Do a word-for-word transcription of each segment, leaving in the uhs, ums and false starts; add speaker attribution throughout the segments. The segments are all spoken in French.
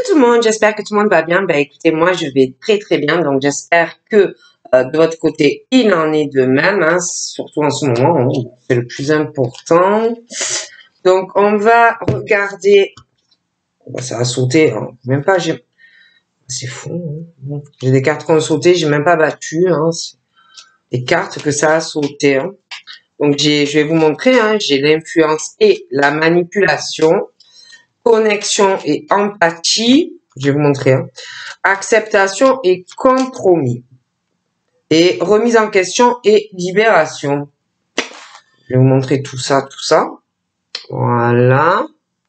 Speaker 1: tout le monde, j'espère que tout le monde va bien. Ben écoutez, moi je vais très très bien, donc j'espère que euh, de votre côté il en est de même, hein, surtout en ce moment, hein, c'est le plus important. Donc on va regarder, ben, ça a sauté, hein. Même pas, j'ai, c'est fou, hein. J'ai des cartes qui ont sauté, j'ai même pas battu, hein. Des cartes que ça a sauté. Hein. Donc j'ai, je vais vous montrer, hein, j'ai l'influence et la manipulation. Connexion et empathie, je vais vous montrer, hein. Acceptation et compromis, et remise en question et libération. Je vais vous montrer tout ça, tout ça. Voilà.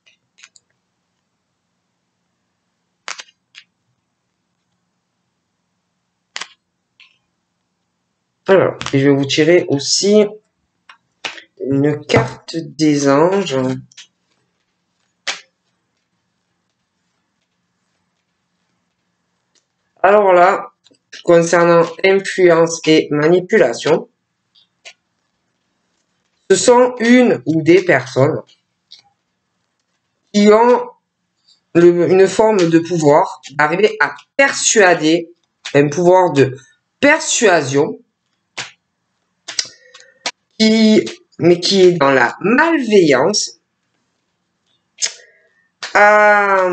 Speaker 1: Alors, et je vais vous tirer aussi une carte des anges. Alors là, concernant influence et manipulation, ce sont une ou des personnes qui ont le, une forme de pouvoir d'arriver à persuader, un pouvoir de persuasion, qui, mais qui est dans la malveillance, à,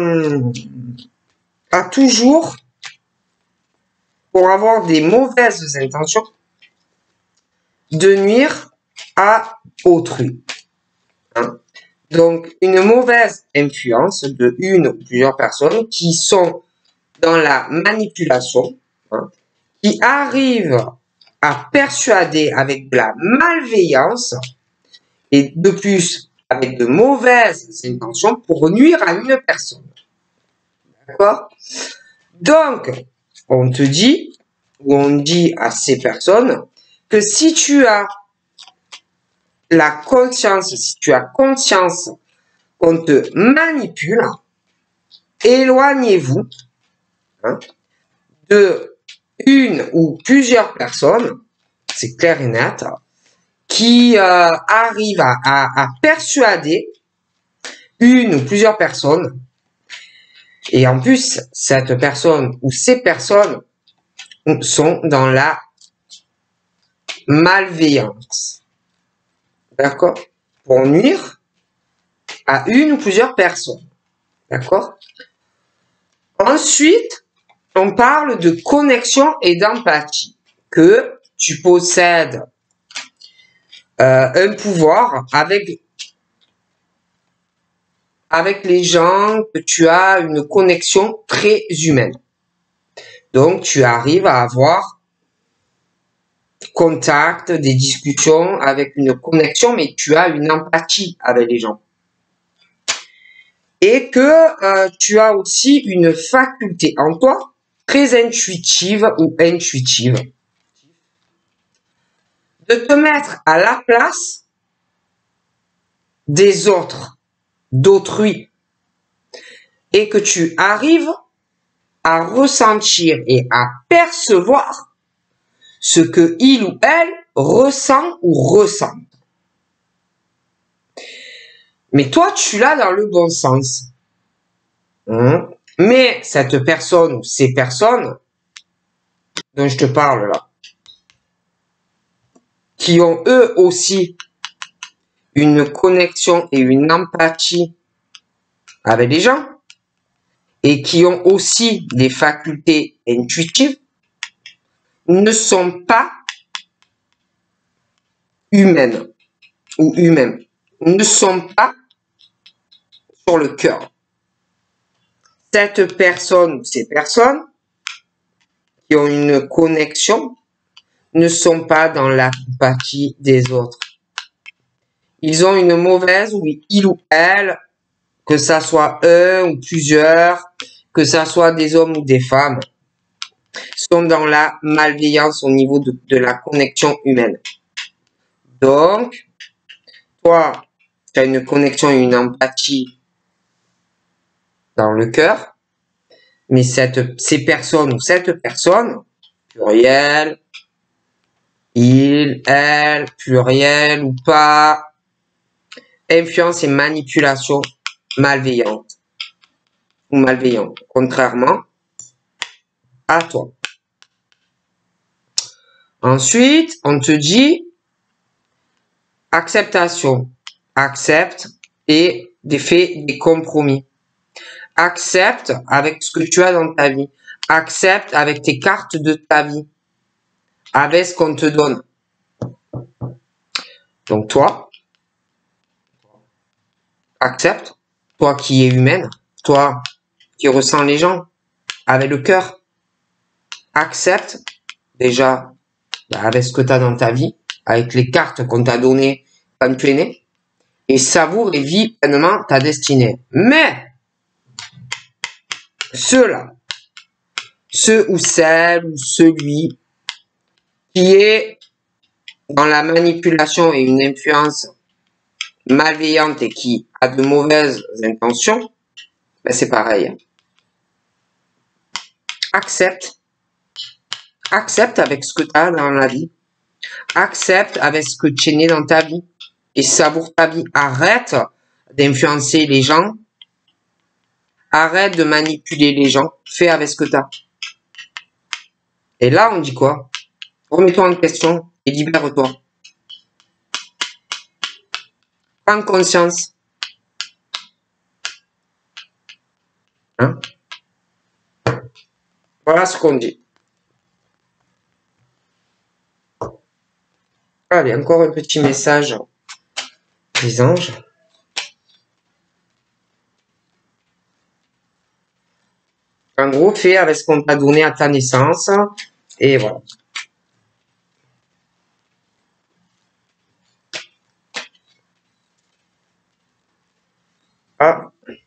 Speaker 1: à toujours, pour avoir des mauvaises intentions, de nuire à autrui. Hein. Donc, une mauvaise influence de une ou plusieurs personnes qui sont dans la manipulation, hein, qui arrivent à persuader avec de la malveillance et de plus avec de mauvaises intentions pour nuire à une personne. D'accord? Donc, on te dit, ou on dit à ces personnes, que si tu as la conscience, si tu as conscience qu'on te manipule, éloignez-vous, hein, de une ou plusieurs personnes, c'est clair et net, qui euh, arrivent à, à, à persuader une ou plusieurs personnes. Et en plus, cette personne ou ces personnes sont dans la malveillance. D'accord? Pour nuire à une ou plusieurs personnes. D'accord? Ensuite, on parle de connexion et d'empathie. Que tu possèdes euh, un pouvoir avec, avec les gens, que tu as une connexion très humaine. Donc, tu arrives à avoir contact, des discussions avec une connexion, mais tu as une empathie avec les gens. Et que euh, tu as aussi une faculté en toi très intuitive ou intuitive de te mettre à la place des autres, d'autrui, et que tu arrives à ressentir et à percevoir ce que il ou elle ressent ou ressent. Mais toi, tu l'as dans le bon sens. Hein? Mais cette personne ou ces personnes dont je te parle là, qui ont eux aussi une connexion et une empathie avec les gens, et qui ont aussi des facultés intuitives, ne sont pas humaines ou humains, ne sont pas sur le cœur. Cette personne ou ces personnes qui ont une connexion ne sont pas dans l'empathie des autres. Ils ont une mauvaise, oui, il ou elle, que ça soit un ou plusieurs, que ça soit des hommes ou des femmes, sont dans la malveillance au niveau de, de la connexion humaine. Donc, toi, tu as une connexion et une empathie dans le cœur, mais cette, ces personnes ou cette personne, pluriel, il, elle, pluriel ou pas, influence et manipulation malveillante. ou malveillant, contrairement à toi. Ensuite, on te dit acceptation. Accepte et des faits, des compromis. Accepte avec ce que tu as dans ta vie. Accepte avec tes cartes de ta vie. Avec ce qu'on te donne. Donc toi, accepte. Toi qui es humaine. Toi qui ressens les gens. Avec le cœur. Accepte déjà avec ce que tu as dans ta vie. Avec les cartes qu'on t'a données quand tu es né. Et savoure et vis pleinement ta destinée. Mais ceux-là, ceux ou celle ou celui qui est dans la manipulation et une influence malveillante et qui a de mauvaises intentions, ben c'est pareil. Accepte. Accepte avec ce que tu as dans la vie. Accepte avec ce que tu es né dans ta vie. Et savoure ta vie. Arrête d'influencer les gens. Arrête de manipuler les gens. Fais avec ce que tu as. Et là, on dit quoi? Remets-toi en question et libère-toi. Prends conscience. Hein? Voilà ce qu'on dit. Allez, encore un petit message des anges. En gros, fais avec ce qu'on t'a donné à ta naissance. Et voilà. Ah.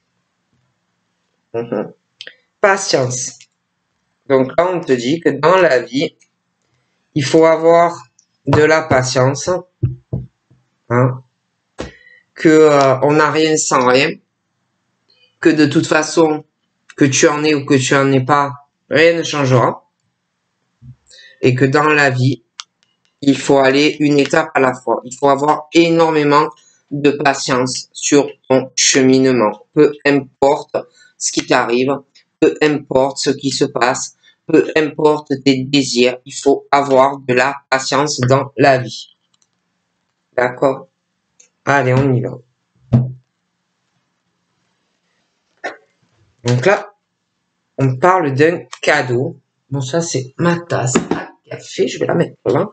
Speaker 1: Mmh. Patience. Donc là, on te dit que dans la vie, il faut avoir de la patience. Hein, que euh, on n'a rien sans rien. Que de toute façon, que tu en aies ou que tu en aies pas, rien ne changera. Et que dans la vie, il faut aller une étape à la fois. Il faut avoir énormément de patience sur ton cheminement. Peu importe ce qui t'arrive, peu importe ce qui se passe, peu importe tes désirs, il faut avoir de la patience dans la vie. D'accord? Allez, on y va. Donc là, on parle d'un cadeau. Bon, ça, c'est ma tasse à café. Je vais la mettre là.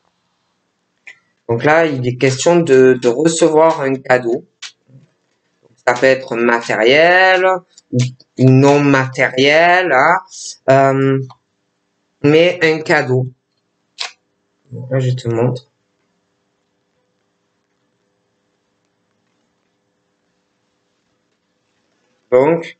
Speaker 1: Donc là, il est question de, de recevoir un cadeau. Ça peut être matériel ou, ou non matériel. Hein. Euh, mais un cadeau. Donc là, je te montre. Donc,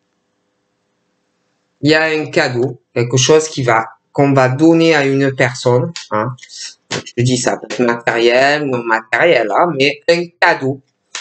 Speaker 1: il y a un cadeau, quelque chose qui va qu'on va donner à une personne. Hein. Je dis ça peut être matériel, non matériel, hein, mais un cadeau.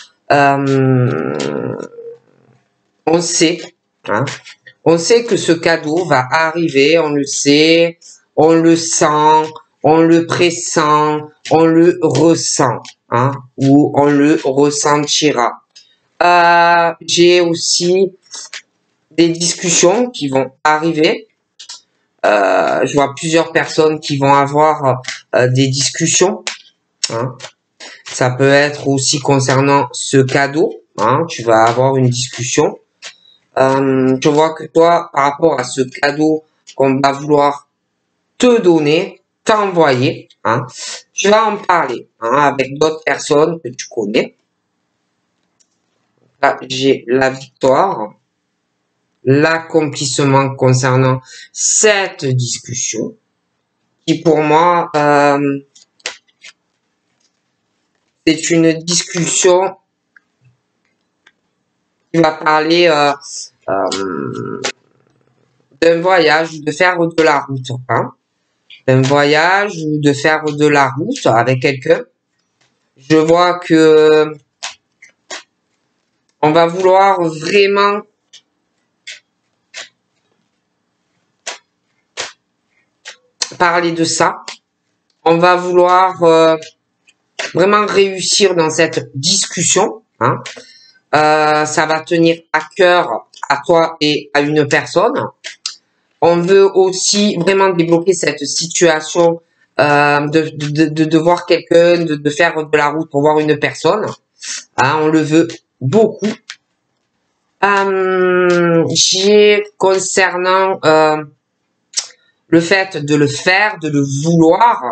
Speaker 1: Euh, on sait, hein, on sait que ce cadeau va arriver, on le sait, on le sent, on le pressent, on le ressent, hein, ou on le ressentira. Euh, j'ai aussi des discussions qui vont arriver. Euh, je vois plusieurs personnes qui vont avoir euh, des discussions. Hein. Ça peut être aussi concernant ce cadeau. Hein, tu vas avoir une discussion. Euh, je vois que toi, par rapport à ce cadeau qu'on va vouloir te donner, t'envoyer, hein, tu vas en parler hein, avec d'autres personnes que tu connais. Là, j'ai la victoire, l'accomplissement concernant cette discussion, qui pour moi, euh, c'est une discussion qui va parler euh, euh, d'un voyage, de faire de la route, hein, d'un voyage ou de faire de la route avec quelqu'un. Je vois que on va vouloir vraiment parler de ça. On va vouloir euh, vraiment réussir dans cette discussion. Hein. Euh, ça va tenir à cœur à toi et à une personne. On veut aussi vraiment débloquer cette situation euh, de, de, de, de voir quelqu'un, de, de faire de la route pour voir une personne. Hein, on le veut beaucoup. Euh, j'ai concernant euh, le fait de le faire, de le vouloir.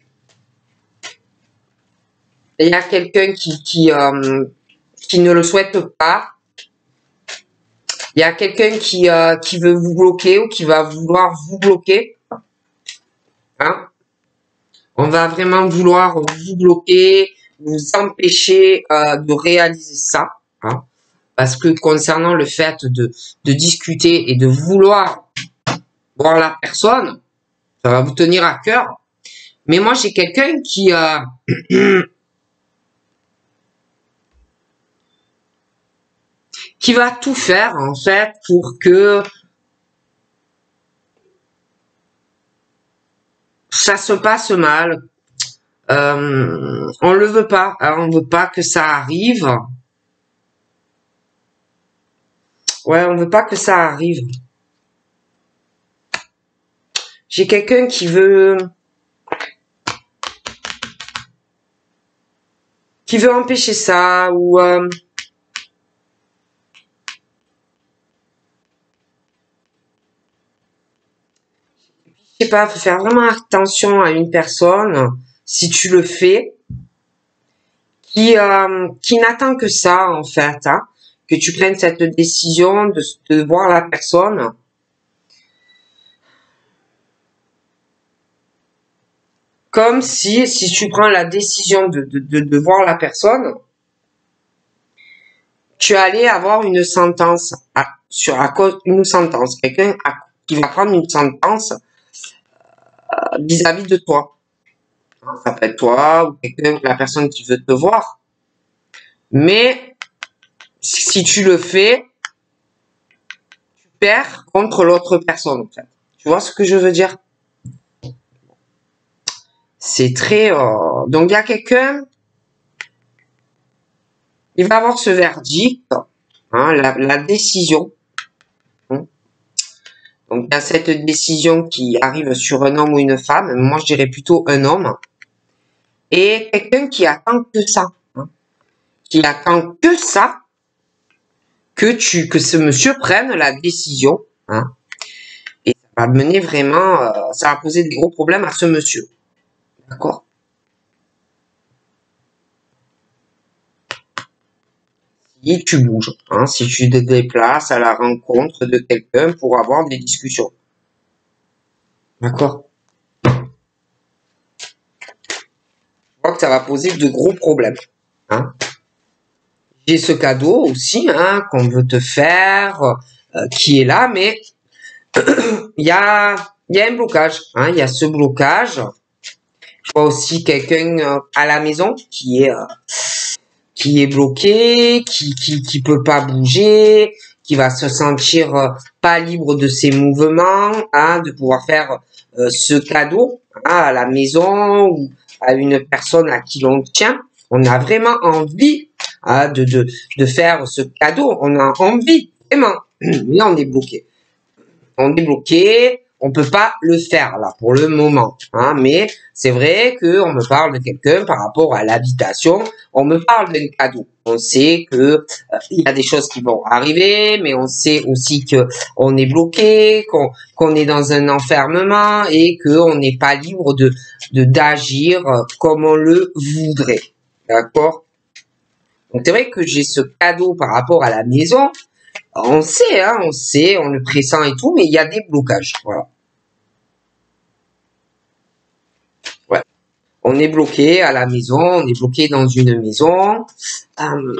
Speaker 1: Il y a quelqu'un qui, qui, euh, qui ne le souhaite pas. Il y a quelqu'un qui, euh, qui veut vous bloquer ou qui va vouloir vous bloquer. Hein? On va vraiment vouloir vous bloquer, vous empêcher euh, de réaliser ça. Hein? Parce que concernant le fait de, de discuter et de vouloir voir la personne, ça va vous tenir à cœur. Mais moi, j'ai quelqu'un qui... Euh, qui va tout faire, en fait, pour que ça se passe mal. Euh, on le veut pas, hein, on veut pas que ça arrive. Ouais, on veut pas que ça arrive. J'ai quelqu'un qui veut... qui veut empêcher ça, ou... Euh, je sais pas, faut faire vraiment attention à une personne, si tu le fais, qui, euh, qui n'attend que ça, en fait, hein, que tu prennes cette décision de, de voir la personne. Comme si, si tu prends la décision de, de, de, de voir la personne, tu allais avoir une sentence, à, sur à cause une sentence, quelqu'un qui va prendre une sentence vis-à-vis -vis de toi. Ça peut être toi ou quelqu'un, la personne qui veut te voir. Mais si tu le fais, tu perds contre l'autre personne, en fait. Tu vois ce que je veux dire? C'est très... Euh... Donc, il y a quelqu'un, il va avoir ce verdict, hein, la, la décision. Hein. Donc, il y a cette décision qui arrive sur un homme ou une femme. Moi, je dirais plutôt un homme. Et quelqu'un qui attend que ça. Hein, qui attend que ça, que tu, que ce monsieur prenne la décision. Hein, et ça va mener vraiment... Euh, ça va poser des gros problèmes à ce monsieur. D'accord? Si tu bouges, hein, si tu te déplaces à la rencontre de quelqu'un pour avoir des discussions. D'accord? Je vois que ça va poser de gros problèmes. Hein. J'ai ce cadeau aussi, hein, qu'on veut te faire, euh, qui est là, mais il y a, y a un blocage. Hein, il y a ce blocage. Je vois aussi quelqu'un euh, à la maison qui est... Euh, qui est bloqué, qui, qui, qui peut pas bouger, qui va se sentir euh, pas libre de ses mouvements, hein, de pouvoir faire euh, ce cadeau hein, à la maison ou à une personne à qui l'on tient. On a vraiment envie hein, de, de, de faire ce cadeau. On a envie, vraiment. Mais on est bloqué. On est bloqué. On peut pas le faire là pour le moment, hein, mais c'est vrai que on me parle de quelqu'un par rapport à l'habitation, on me parle d'un cadeau. On sait que euh, il y a des choses qui vont arriver, mais on sait aussi que on est bloqué, qu'on qu'on est dans un enfermement et que on n'est pas libre de de d'agir comme on le voudrait, d'accord? Donc c'est vrai que j'ai ce cadeau par rapport à la maison. On sait, hein, on sait, on le pressent et tout, mais il y a des blocages, voilà. Ouais. On est bloqué à la maison, on est bloqué dans une maison. Euh,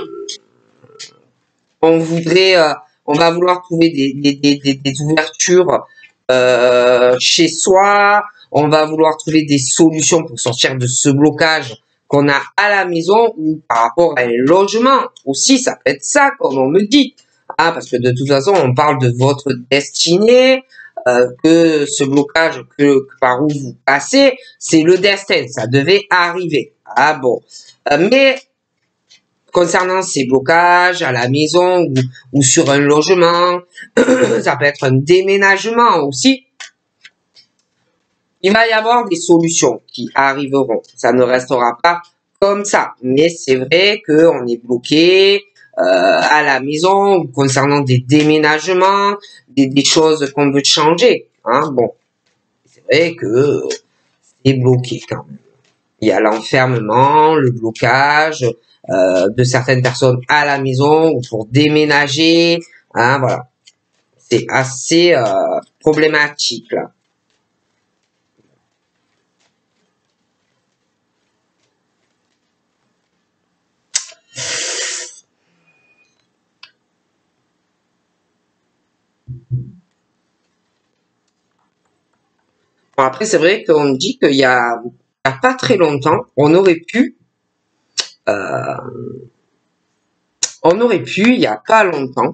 Speaker 1: on voudrait, euh, on va vouloir trouver des, des, des, des ouvertures euh, chez soi. On va vouloir trouver des solutions pour sortir de ce blocage qu'on a à la maison ou par rapport à un logement. Aussi, ça peut être ça, comme on me dit. Ah, parce que de toute façon, on parle de votre destinée, euh, que ce blocage que, que par où vous passez, c'est le destin, ça devait arriver. Ah bon. Euh, mais concernant ses blocages à la maison ou, ou sur un logement, ça peut être un déménagement aussi. Il va y avoir des solutions qui arriveront. Ça ne restera pas comme ça. Mais c'est vrai qu'on est bloqué euh, à la maison concernant des déménagements, des, des choses qu'on veut changer. Hein. Bon, c'est vrai que c'est bloqué quand même. Il y a l'enfermement, le blocage euh, de certaines personnes à la maison ou pour déménager. Hein, voilà. C'est assez euh, problématique là. Bon, après, c'est vrai qu'on dit qu'il y a, il y a pas très longtemps, on aurait pu, euh, on aurait pu, il y a pas longtemps,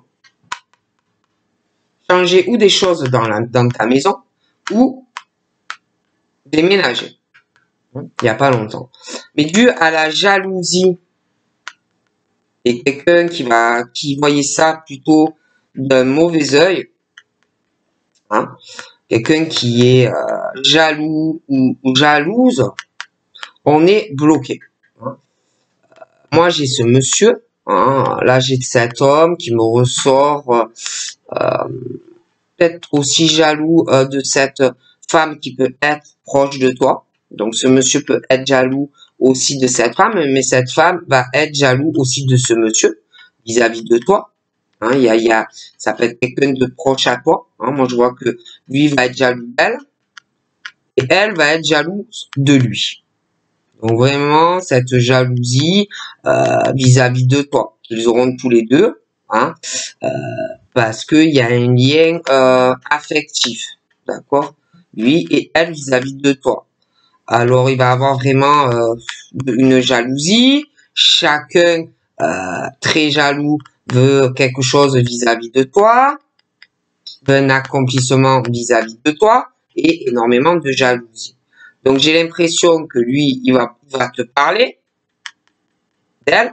Speaker 1: changer ou des choses dans, la, dans ta maison ou déménager. Il y a pas longtemps. Mais dû à la jalousie et quelqu'un qui va, qui voyait ça plutôt d'un mauvais œil, hein, quelqu'un qui est euh, jaloux ou, ou jalouse, on est bloqué. Hein. Moi, j'ai ce monsieur, hein, là j'ai cet homme qui me ressort euh, peut-être aussi jaloux euh, de cette femme qui peut être proche de toi. Donc ce monsieur peut être jaloux aussi de cette femme, mais cette femme va être jaloux aussi de ce monsieur vis-à-vis de toi. Hein, il y a, il y a, ça peut être quelqu'un de proche à toi. Hein. Moi, je vois que lui va être jaloux d'elle et elle va être jalouse de lui. Donc vraiment, cette jalousie euh, vis-à-vis de toi, qu'ils auront tous les deux, hein, euh, parce qu'il y a un lien euh, affectif, d'accord, lui et elle vis-à-vis de toi. Alors, il va avoir vraiment euh, une jalousie. Chacun euh, très jaloux veut quelque chose vis-à-vis de toi, veut un accomplissement vis-à-vis de toi et énormément de jalousie. Donc, j'ai l'impression que lui, il va, il va te parler d'elle,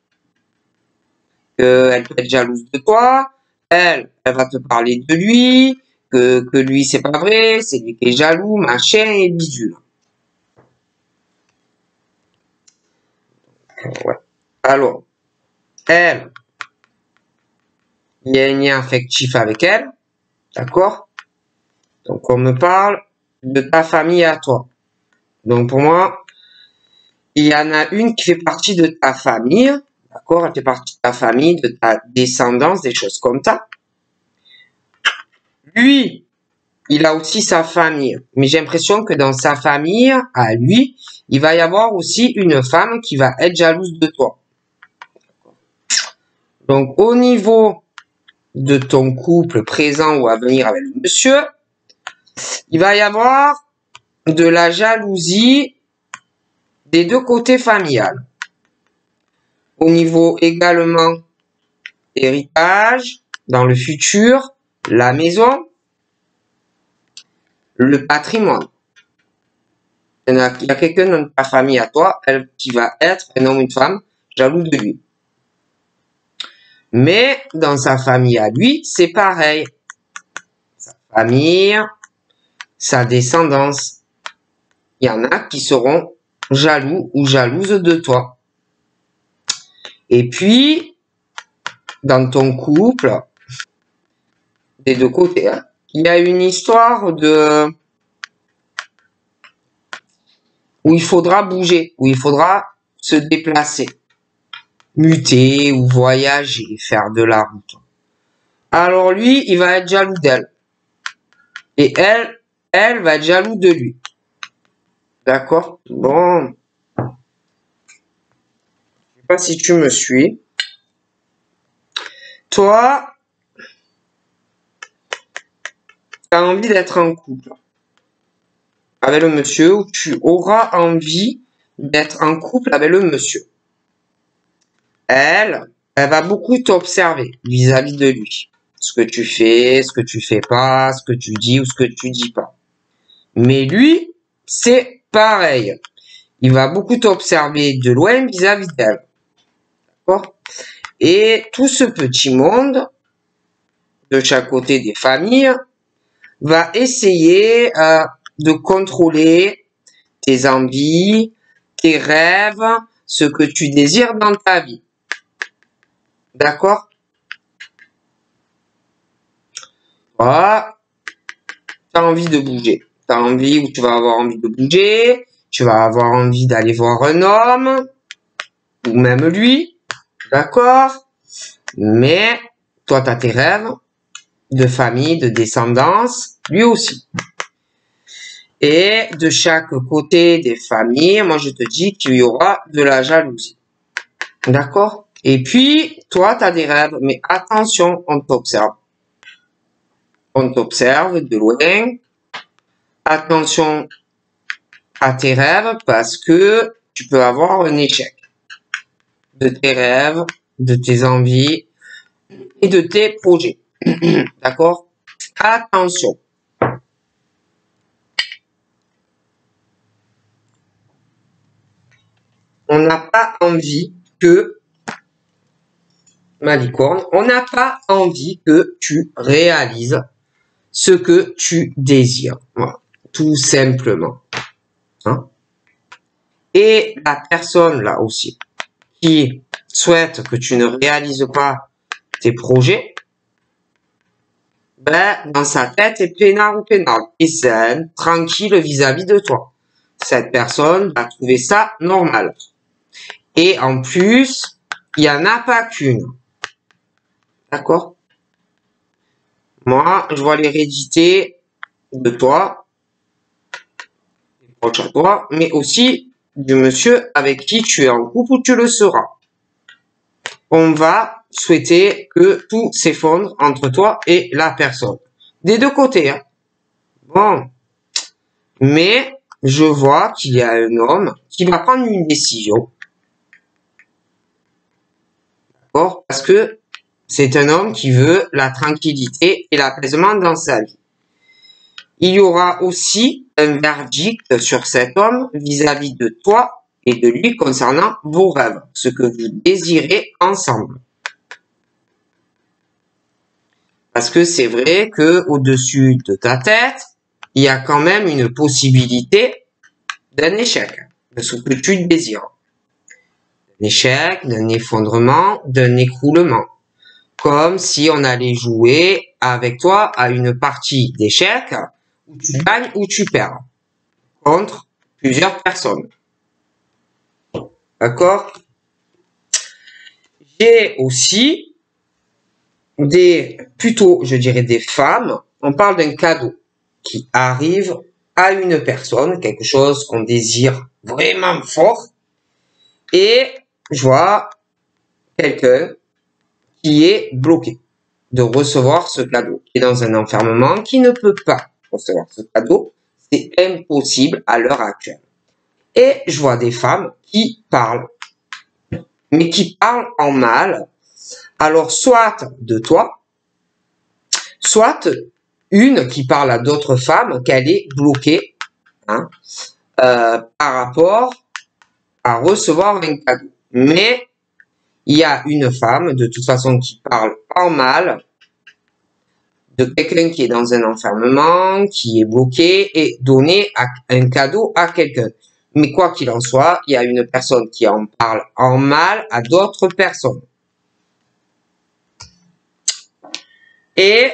Speaker 1: qu'elle peut être jalouse de toi. Elle, elle va te parler de lui, que, que lui, c'est pas vrai, c'est lui qui est jaloux, machin et bidule. Ouais. Alors, elle, il y a un lien affectif avec elle, d'accord? Donc, on me parle de ta famille à toi. Donc, pour moi, il y en a une qui fait partie de ta famille, d'accord? Elle fait partie de ta famille, de ta descendance, des choses comme ça. Lui, il a aussi sa famille. Mais j'ai l'impression que dans sa famille, à lui, il va y avoir aussi une femme qui va être jalouse de toi. Donc, au niveau de ton couple présent ou à venir avec le monsieur, il va y avoir de la jalousie des deux côtés familiales. Au niveau également héritage, dans le futur, la maison, le patrimoine. Il y a, a quelqu'un dans ta famille à toi, elle, qui va être un homme ou une femme jaloux de lui. Mais dans sa famille à lui, c'est pareil. Sa famille, sa descendance. Il y en a qui seront jaloux ou jalouses de toi. Et puis, dans ton couple, des deux côtés, hein, il y a une histoire de où il faudra bouger, où il faudra se déplacer, muter ou voyager, faire de la route. Alors lui, il va être jaloux d'elle. Et elle, elle va être jaloux de lui. D'accord? Bon. Je sais pas si tu me suis. Toi, tu as envie d'être en couple avec le monsieur, ou tu auras envie d'être en couple avec le monsieur. Elle, elle va beaucoup t'observer vis-à-vis de lui. Ce que tu fais, ce que tu fais pas, ce que tu dis ou ce que tu dis pas. Mais lui, c'est pareil. Il va beaucoup t'observer de loin vis-à-vis d'elle. D'accord? Et tout ce petit monde, de chaque côté des familles, va essayer euh, de contrôler tes envies, tes rêves, ce que tu désires dans ta vie. D'accord? Voilà. Tu as envie de bouger. Tu as envie ou tu vas avoir envie de bouger. Tu vas avoir envie d'aller voir un homme. Ou même lui. D'accord? Mais toi, tu as tes rêves de famille, de descendance. Lui aussi. Et de chaque côté des familles, moi, je te dis qu'il y aura de la jalousie. D'accord? Et puis, toi, tu as des rêves. Mais attention, on t'observe. On t'observe de loin. Attention à tes rêves parce que tu peux avoir un échec de tes rêves, de tes envies et de tes projets. D'accord? Attention. On n'a pas envie que, ma licorne, on n'a pas envie que tu réalises ce que tu désires. Voilà. Tout simplement. Hein? Et la personne là aussi qui souhaite que tu ne réalises pas tes projets, ben, dans sa tête est peinard ou peinard, et zen, tranquille vis-à-vis de toi. Cette personne va trouver ça normal. Et en plus, il n'y en a pas qu'une. D'accord? Moi, je vois l'hérédité de toi, proche à toi, mais aussi du monsieur avec qui tu es en couple ou tu le seras. On va souhaiter que tout s'effondre entre toi et la personne. Des deux côtés. Hein. Bon. Mais je vois qu'il y a un homme qui va prendre une décision. D'accord? Parce que c'est un homme qui veut la tranquillité et l'apaisement dans sa vie. Il y aura aussi un verdict sur cet homme vis-à-vis de toi et de lui concernant vos rêves, ce que vous désirez ensemble. Parce que c'est vrai que au-dessus de ta tête, il y a quand même une possibilité d'un échec, de ce que tu désires. D'un échec, d'un effondrement, d'un écroulement. Comme si on allait jouer avec toi à une partie d'échecs où tu gagnes ou tu perds contre plusieurs personnes. D'accord? J'ai aussi des, plutôt, je dirais des femmes, on parle d'un cadeau qui arrive à une personne, quelque chose qu'on désire vraiment fort, et je vois quelqu'un qui est bloqué de recevoir ce cadeau, qui est dans un enfermement, qui ne peut pas recevoir ce cadeau, c'est impossible à l'heure actuelle. Et je vois des femmes qui parlent, mais qui parlent en mal, alors soit de toi, soit une qui parle à d'autres femmes qu'elle est bloquée hein, euh, par rapport à recevoir un cadeau. Mais il y a une femme, de toute façon, qui parle en mal de quelqu'un qui est dans un enfermement, qui est bloqué et donner un cadeau à quelqu'un. Mais quoi qu'il en soit, il y a une personne qui en parle en mal à d'autres personnes. Et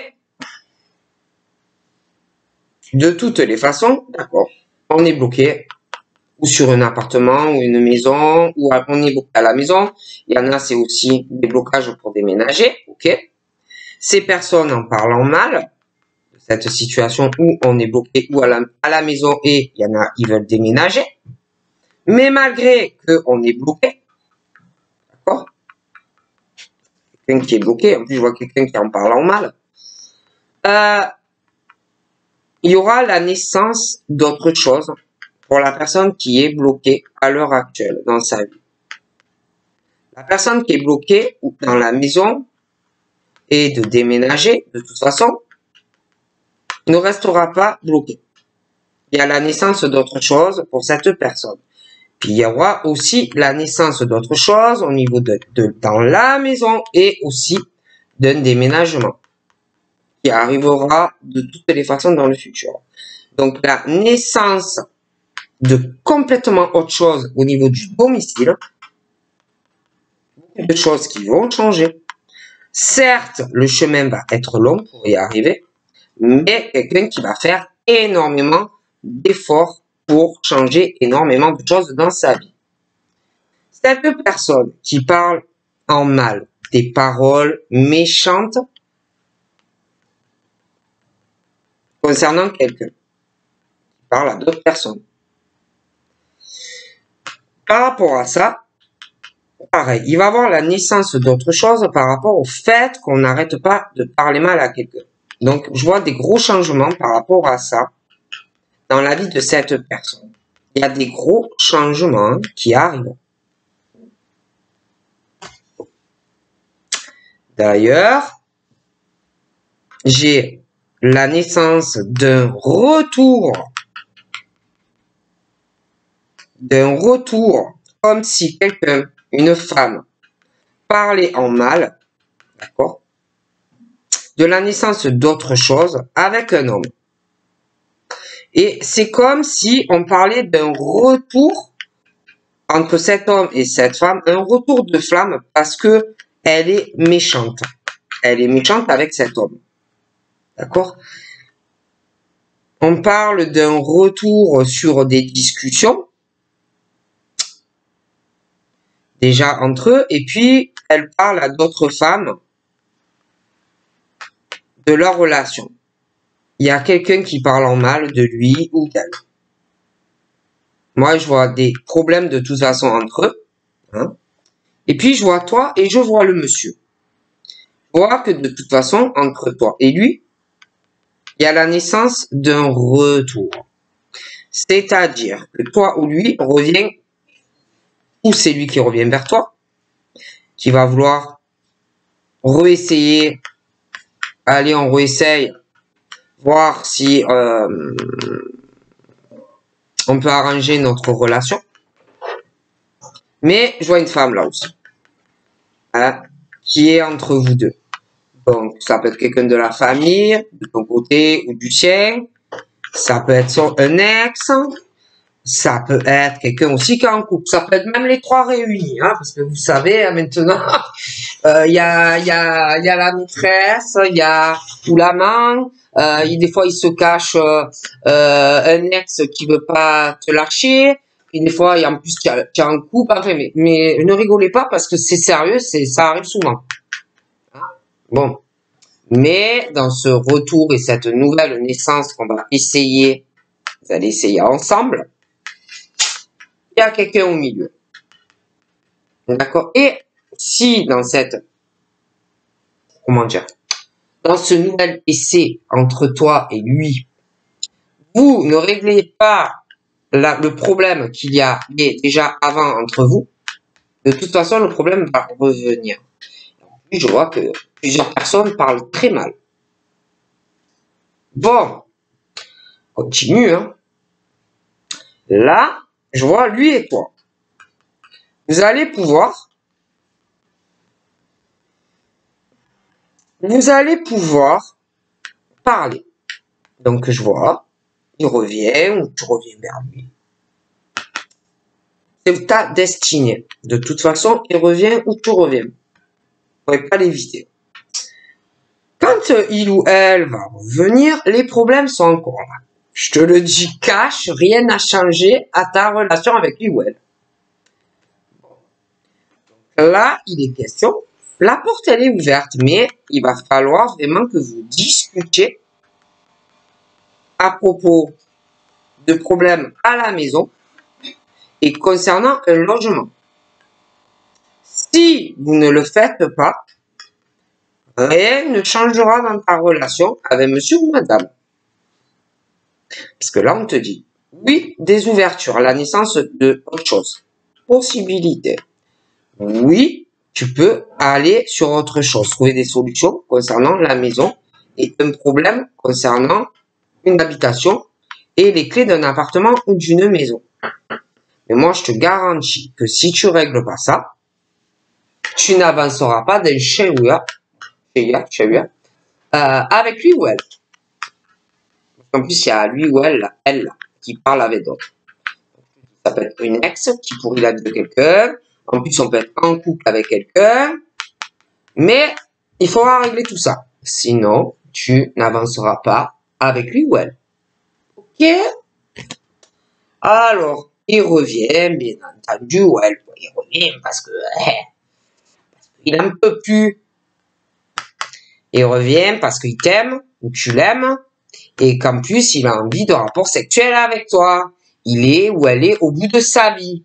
Speaker 1: de toutes les façons, d'accord, on est bloqué ou sur un appartement ou une maison, ou on est bloqué à la maison. Il y en a, c'est aussi des blocages pour déménager, ok. Ces personnes en parlant mal de cette situation où on est bloqué ou à la, à la maison et il y en a, ils veulent déménager. Mais malgré qu'on est bloqué, d'accord, quelqu'un qui est bloqué, en plus je vois quelqu'un qui en parle en mal, euh, il y aura la naissance d'autre chose pour la personne qui est bloquée à l'heure actuelle dans sa vie. La personne qui est bloquée dans la maison et de déménager, de toute façon, ne restera pas bloquée. Il y a la naissance d'autre chose pour cette personne. Puis il y aura aussi la naissance d'autres choses au niveau de, de dans la maison et aussi d'un déménagement qui arrivera de toutes les façons dans le futur. Donc la naissance de complètement autre chose au niveau du domicile, beaucoup de choses qui vont changer. Certes, le chemin va être long pour y arriver, mais quelqu'un qui va faire énormément d'efforts pour changer énormément de choses dans sa vie. Cette personne qui parle en mal, des paroles méchantes concernant quelqu'un, qui parle à d'autres personnes. Par rapport à ça, pareil, il va avoir la naissance d'autre chose par rapport au fait qu'on n'arrête pas de parler mal à quelqu'un. Donc, je vois des gros changements par rapport à ça dans la vie de cette personne. Il y a des gros changements qui arrivent. D'ailleurs, j'ai la naissance d'un retour, d'un retour, comme si quelqu'un, une femme, parlait en mal, d'accord, de la naissance d'autre chose avec un homme. Et c'est comme si on parlait d'un retour entre cet homme et cette femme, un retour de flamme parce que elle est méchante. Elle est méchante avec cet homme. D'accord? On parle d'un retour sur des discussions, déjà entre eux, et puis elle parle à d'autres femmes de leur relation. Il y a quelqu'un qui parle en mal de lui ou d'elle. Moi, je vois des problèmes de toute façon entre eux. Hein. Et puis, je vois toi et je vois le monsieur. Je vois que de toute façon, entre toi et lui, il y a la naissance d'un retour. C'est-à-dire que toi ou lui revient, ou c'est lui qui revient vers toi, qui va vouloir réessayer, allez, on réessaye, voir si euh, on peut arranger notre relation. Mais je vois une femme là aussi, hein, qui est entre vous deux. Donc, ça peut être quelqu'un de la famille, de ton côté ou du sien. Ça peut être son, un ex. Ça peut être quelqu'un aussi qui est en couple. Ça peut être même les trois réunis, hein, parce que vous savez, maintenant, il euh, y a, y a, y a la maîtresse, il y a ou l'amant. Euh, y, des fois, il se cache euh, un ex qui veut pas te lâcher. Et des fois, il y a en plus qui a, qui a un couple. Enfin, mais, mais ne rigolez pas parce que c'est sérieux, c'est ça arrive souvent. Bon, mais dans ce retour et cette nouvelle naissance qu'on va essayer, vous allez essayer ensemble, il y a quelqu'un au milieu. D'accord? Et si dans cette, comment dire, dans ce nouvel essai entre toi et lui, vous ne réglez pas la, le problème qu'il y a déjà avant entre vous, de toute façon, le problème va revenir. Je vois que plusieurs personnes parlent très mal. Bon, continue. Hein. Là, je vois lui et toi. Vous allez pouvoir, vous allez pouvoir parler. Donc je vois, il revient ou tu reviens vers lui. C'est ta destinée. De toute façon, il revient ou tu reviens. Vous ne pouvez pas l'éviter. Quand il ou elle va revenir, les problèmes sont encore là. Je te le dis cash, rien n'a changé à ta relation avec lui ou elle. Là, il est question, la porte elle est ouverte, mais il va falloir vraiment que vous discutiez à propos de problèmes à la maison et concernant un logement. Si vous ne le faites pas, rien ne changera dans ta relation avec monsieur ou madame. Parce que là, on te dit, oui, des ouvertures, la naissance de autre chose. Possibilité. Oui, tu peux aller sur autre chose, trouver des solutions concernant la maison et un problème concernant une habitation et les clés d'un appartement ou d'une maison. Mais moi, je te garantis que si tu règles pas ça, tu n'avanceras pas d'un chéouya, chéouya, chéouya, euh, avec lui ou elle. En plus, il y a lui ou elle, elle, qui parle avec d'autres. Ça peut être une ex qui pourrit la vie de quelqu'un. En plus, on peut être en couple avec quelqu'un. Mais il faudra régler tout ça. Sinon, tu n'avanceras pas avec lui ou elle. Ok? Alors, il revient, bien entendu, ou elle, il revient parce que il n'en peut plus. Il revient parce qu'il t'aime, ou tu l'aimes, et qu'en plus, il a envie de rapport sexuel avec toi. Il est ou elle est au bout de sa vie.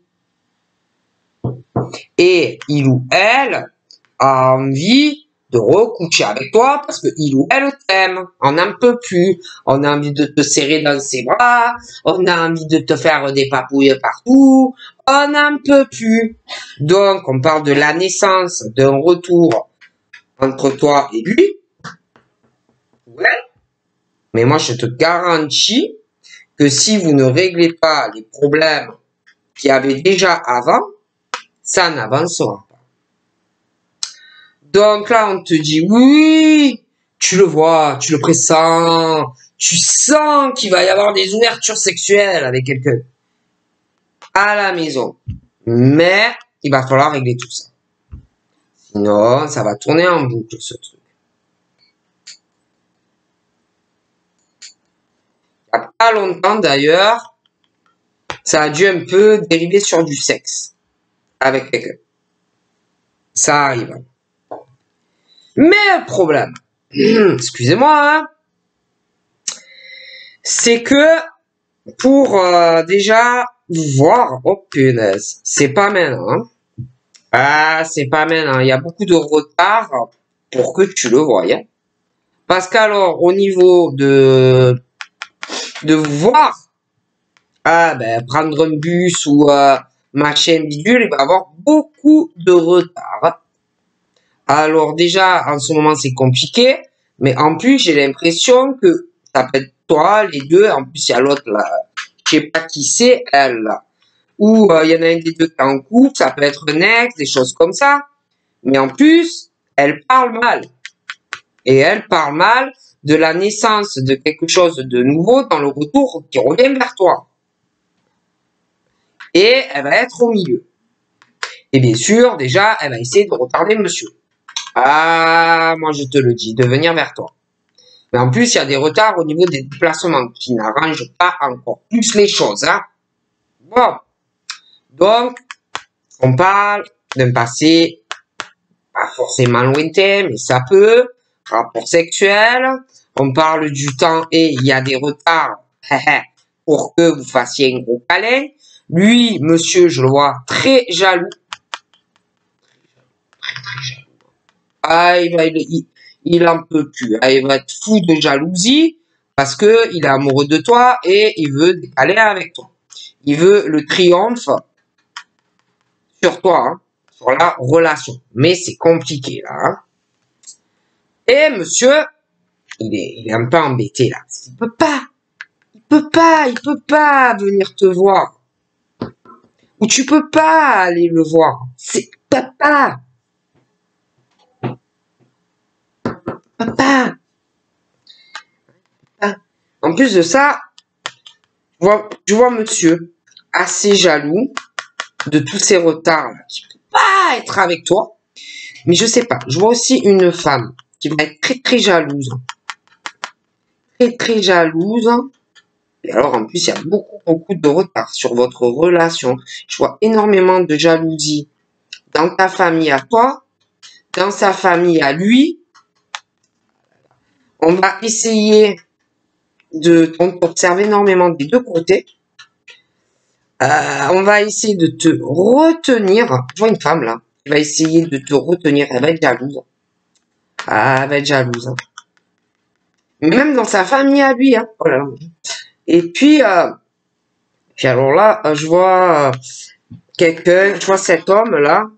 Speaker 1: Et il ou elle a envie de recoucher avec toi parce que il ou elle t'aime. On n'en peut plus. On a envie de te serrer dans ses bras. On a envie de te faire des papouilles partout. On n'en peut plus. Donc, on parle de la naissance d'un retour entre toi et lui. Ouais. Mais moi, je te garantis que si vous ne réglez pas les problèmes qu'il y avait déjà avant, ça n'avancera pas. Donc là, on te dit, oui, tu le vois, tu le pressens, tu sens qu'il va y avoir des ouvertures sexuelles avec quelqu'un à la maison. Mais il va falloir régler tout ça. Sinon, ça va tourner en boucle, ce truc. Il n'y a pas longtemps, d'ailleurs, ça a dû un peu dériver sur du sexe avec quelqu'un. Ça arrive. Mais le problème, excusez-moi, hein, c'est que pour euh, déjà voir, oh punaise, c'est pas maintenant. Hein. Ah, c'est pas maintenant. Il y a beaucoup de retard pour que tu le voies. Hein. Parce qu'alors, au niveau de de voir, ah ben prendre un bus ou euh, machin bidule, il va y avoir beaucoup de retard. Alors déjà, en ce moment, c'est compliqué. Mais en plus, j'ai l'impression que ça peut être toi, les deux. En plus, il y a l'autre là. Je sais pas qui c'est, elle. Là. Ou il euh, y en a un des deux qui est en couple. Ça peut être un ex, des choses comme ça. Mais en plus, elle parle mal. Et elle parle mal de la naissance de quelque chose de nouveau dans le retour qui revient vers toi. Et elle va être au milieu. Et bien sûr, déjà, elle va essayer de retarder monsieur. Ah, moi je te le dis, de venir vers toi. Mais en plus, il y a des retards au niveau des déplacements qui n'arrangent pas encore plus les choses. Hein. Bon. Donc, on parle d'un passé pas forcément lointain, mais ça peut. Rapport sexuel. On parle du temps et il y a des retards pour que vous fassiez un gros câlin. Lui, monsieur, je le vois très jaloux. Très, très jaloux. Ah, il, va, il, il en peut plus. Ah, il va être fou de jalousie parce que il est amoureux de toi et il veut décaler avec toi. Il veut le triomphe sur toi, hein, sur la relation. Mais c'est compliqué là. Hein. Et monsieur, il est, il est un peu embêté là. Il peut pas, il peut pas, il peut pas venir te voir. Ou tu peux pas aller le voir. C'est papa. Papa. En plus de ça, je vois, je vois monsieur assez jaloux de tous ces retards là, qui peut pas être avec toi. Mais je sais pas. Je vois aussi une femme qui va être très très jalouse. Très très jalouse. Et alors en plus il y a beaucoup beaucoup de retard sur votre relation. Je vois énormément de jalousie dans ta famille à toi, dans sa famille à lui. On va essayer de t'observer énormément des deux côtés. Euh, on va essayer de te retenir. Je vois une femme là. Elle va essayer de te retenir. Elle va être jalouse. Ah, elle va être jalouse. Hein. Même dans sa famille à lui. Hein. Oh là là. Et puis, euh, puis alors là, je vois quelqu'un, je vois cet homme là.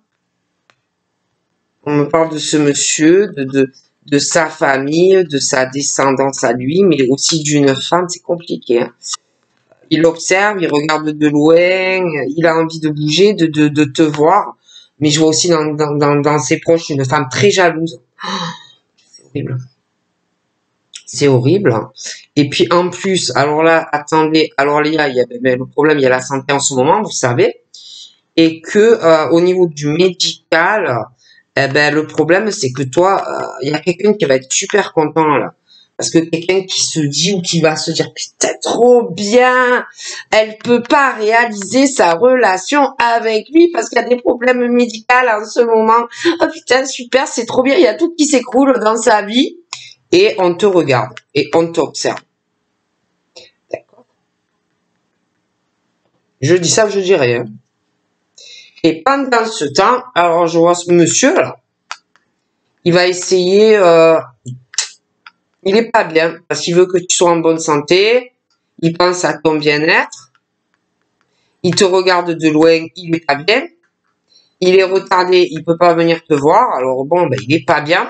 Speaker 1: On me parle de ce monsieur, de, de, de sa famille, de sa descendance à lui, mais aussi d'une femme. C'est compliqué. Hein. il observe, il regarde de loin, il a envie de bouger, de, de, de te voir. Mais je vois aussi dans, dans, dans, dans ses proches une femme très jalouse. Oh, c'est horrible. C'est horrible. Et puis en plus, alors là, attendez, alors là, il y a ben, le problème, il y a la santé en ce moment, vous savez, et que euh, au niveau du médical, eh ben le problème c'est que toi, euh, il y a quelqu'un qui va être super content là. Parce que quelqu'un qui se dit ou qui va se dire putain trop bien, elle peut pas réaliser sa relation avec lui parce qu'il y a des problèmes médicaux en ce moment. Oh putain super, c'est trop bien, il y a tout qui s'écroule dans sa vie et on te regarde et on t'observe. D'accord. Je dis ça, je dis rien. Et pendant ce temps, alors je vois ce monsieur là, il va essayer, euh, il est pas bien parce qu'il veut que tu sois en bonne santé, il pense à ton bien-être, il te regarde de loin, il est pas bien, il est retardé, il peut pas venir te voir, alors bon, ben il est pas bien.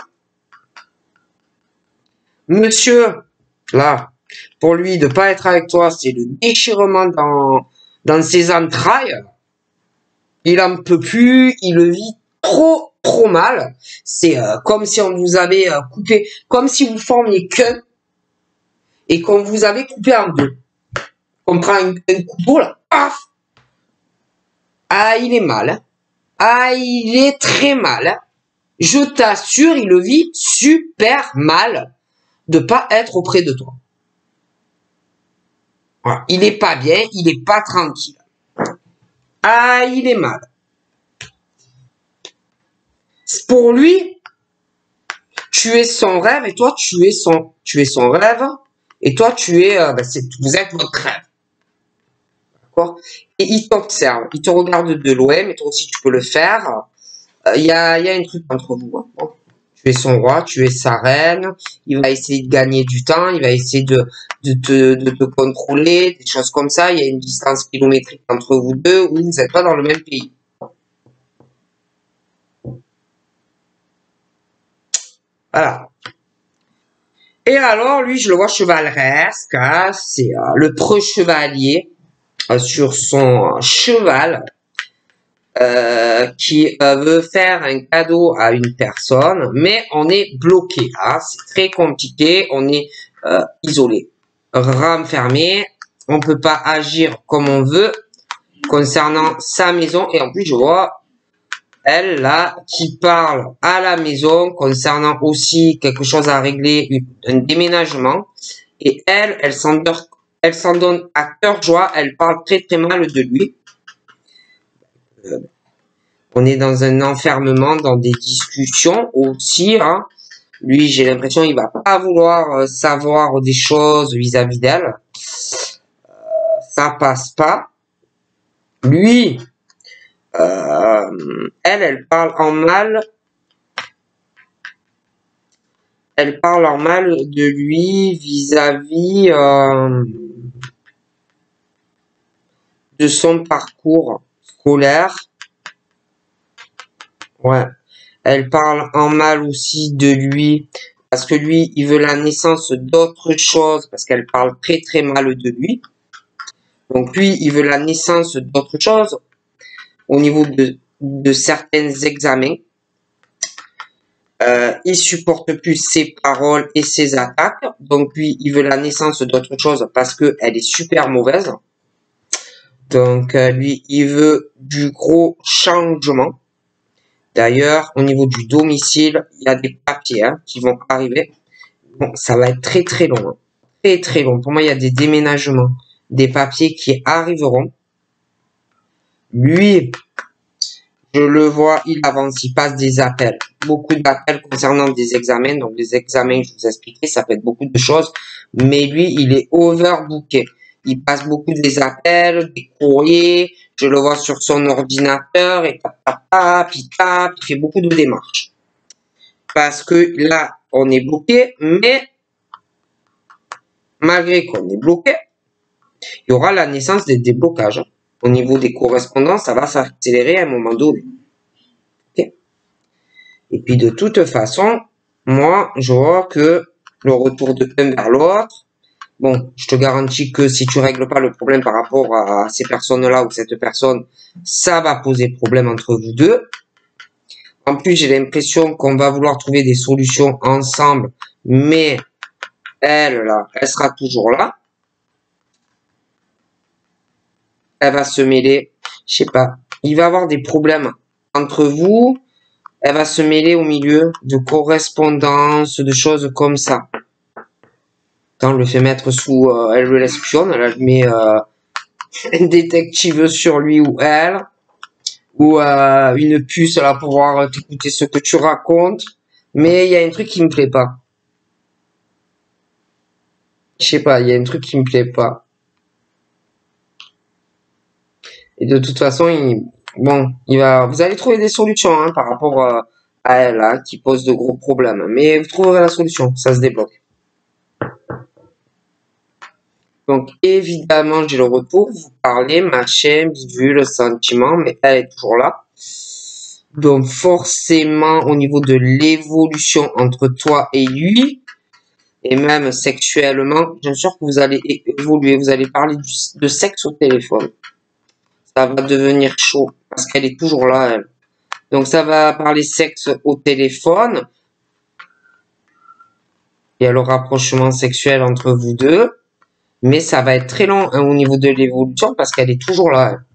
Speaker 1: Monsieur, là, pour lui de pas être avec toi, c'est le déchirement dans, dans ses entrailles. Il en peut plus, il le vit trop, trop mal. C'est euh, comme si on vous avait euh, coupé, comme si vous formiez qu'un et qu'on vous avait coupé en deux. On prend un, un couteau là, paf. Ah, il est mal. Ah, il est très mal. Je t'assure, il le vit super mal de pas être auprès de toi. Voilà. Il est pas bien, il est pas tranquille. Ah, il est mal. Pour lui, tu es son rêve et toi, tu es son, tu es son rêve et toi, tu es, euh, ben, c'est, vous êtes votre rêve. D'accord? Et il t'observe, il te regarde de loin, mais toi aussi, tu peux le faire. Il euh, y, a, y a un truc entre vous. Hein. Bon. Tu es son roi, tu es sa reine. Il va essayer de gagner du temps, il va essayer de, de, te, de te contrôler, des choses comme ça. Il y a une distance kilométrique entre vous deux où vous n'êtes pas dans le même pays. Voilà. Et alors, lui, je le vois chevaleresque, hein, c'est euh, le pre-chevalier euh, sur son cheval euh, qui euh, veut faire un cadeau à une personne, mais on est bloqué, hein, c'est très compliqué, on est euh, isolé, renfermé, on peut pas agir comme on veut concernant sa maison, et en plus, je vois elle, là, qui parle à la maison concernant aussi quelque chose à régler, un déménagement. Et elle, elle s'en donne, elle s'en donne à cœur joie. Elle parle très très mal de lui. Euh, on est dans un enfermement, dans des discussions aussi. Hein. Lui, j'ai l'impression il va pas vouloir euh, savoir des choses vis-à-vis d'elle. Euh, ça passe pas. Lui, Euh, elle, elle parle en mal. Elle parle en mal de lui vis-à-vis euh, de son parcours scolaire. Ouais. Elle parle en mal aussi de lui parce que lui, il veut la naissance d'autre chose parce qu'elle parle très très mal de lui. Donc lui, il veut la naissance d'autre chose au niveau de, de certains examens. Euh, il supporte plus ses paroles et ses attaques. Donc lui, il veut la naissance d'autre chose parce que elle est super mauvaise. Donc euh, lui, il veut du gros changement. D'ailleurs, au niveau du domicile, il y a des papiers hein, qui vont arriver. Bon, ça va être très très long. Hein. Très très long. Pour moi, il y a des déménagements, des papiers qui arriveront. Lui, je le vois, il avance, il passe des appels. Beaucoup d'appels concernant des examens. Donc, les examens, je vous ai expliqué, ça peut être beaucoup de choses. Mais lui, il est overbooké. Il passe beaucoup des appels, des courriers. Je le vois sur son ordinateur et tape, tape, tape, il tape, il fait beaucoup de démarches. Parce que là, on est bloqué, mais malgré qu'on est bloqué, il y aura la naissance des déblocages. Au niveau des correspondances, ça va s'accélérer à un moment donné. Okay. Et puis de toute façon, moi, je vois que le retour de l'un vers l'autre, bon, je te garantis que si tu règles pas le problème par rapport à ces personnes-là ou cette personne, ça va poser problème entre vous deux. En plus, j'ai l'impression qu'on va vouloir trouver des solutions ensemble, mais elle, là, elle sera toujours là. Elle va se mêler, je sais pas, il va y avoir des problèmes entre vous, elle va se mêler au milieu de correspondances, de choses comme ça. Quand on le fait mettre sous, euh, elle le l'espionne, elle met euh, un détective sur lui ou elle, ou euh, une puce là pour pouvoir t'écouter ce que tu racontes. Mais il y a un truc qui me plaît pas. Je sais pas, il y a un truc qui me plaît pas. Et de toute façon, il, bon, il va, vous allez trouver des solutions hein, par rapport euh, à elle hein, qui pose de gros problèmes. Mais vous trouverez la solution, ça se débloque. Donc évidemment, j'ai le retour, vous parlez, machin, bidule, sentiment, mais elle est toujours là. Donc forcément, au niveau de l'évolution entre toi et lui, et même sexuellement, bien sûr que vous allez évoluer, vous allez parler du, de sexe au téléphone. Ça va devenir chaud, parce qu'elle est toujours là, elle. Donc ça va parler sexe au téléphone. Il y a le rapprochement sexuel entre vous deux. Mais ça va être très long hein, au niveau de l'évolution parce qu'elle est toujours là. Hein.